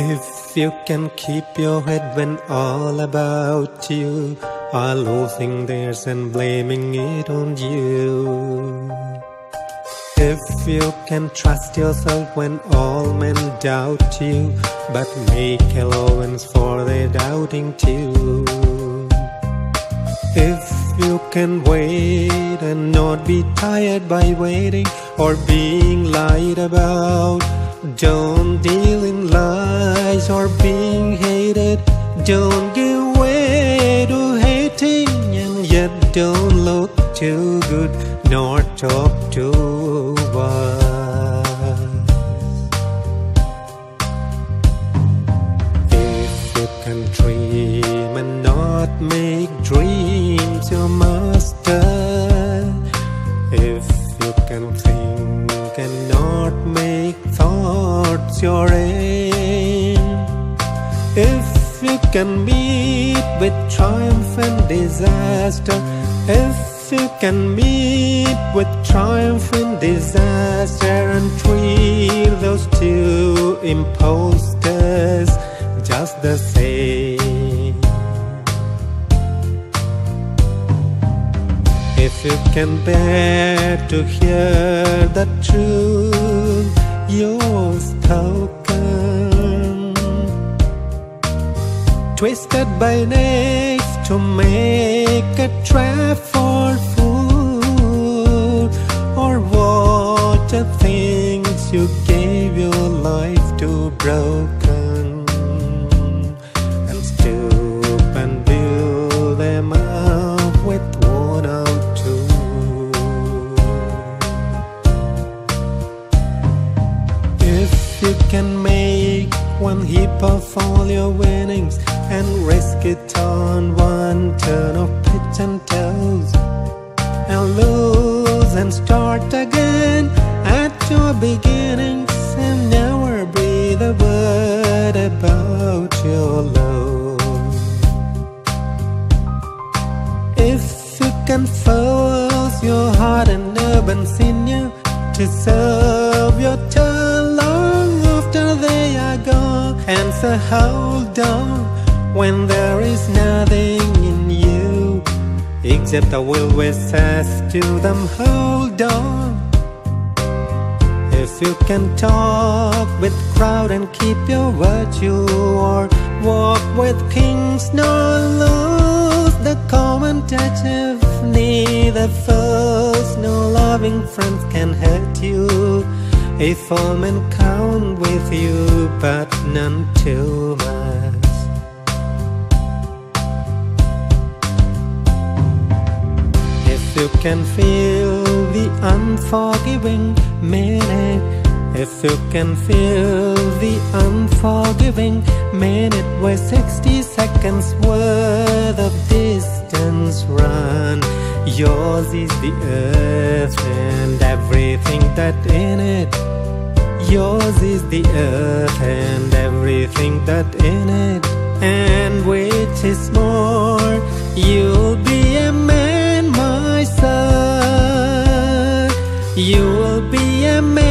If you can keep your head when all about you are losing theirs and blaming it on you. If you can trust yourself when all men doubt you, but make allowance for their doubting too. If you can wait and not be tired by waiting or being lied about, don't deal in lies or being hated. Don't give way to hating, and yet don't look too good nor talk too wise. If you can dream and not make dreams your master, if you can think and not make thoughts your aim, if you can meet with triumph and disaster, if you can meet with triumph and disaster, and treat those two imposters just the same. If you can bear to hear the truth you've spoken, twisted by knaves to make a trap for food, or what the things you gave your life to broken, and stoop and build them up with worn out tools. If you can make one heap of all your winnings and risk it on one turn of pitch and toes, and lose and start again at your beginnings, and never breathe a word about your lows. If you can force your heart and urban sinew to serve your turn long after they are gone, and so hold on when there is nothing in you except a will which says to them, hold on. If you can talk with crowd and keep your virtue, or walk with kings nor lose the common touch, if neither foes nor loving friends can hurt you, if all men count with you but none too much. If you can feel the unforgiving minute, if you can feel the unforgiving minute where 60 seconds worth of distance run, yours is the earth and everything that in it. Yours is the earth and everything that in it. And which is more, you'll be a man, my son. You will be a man.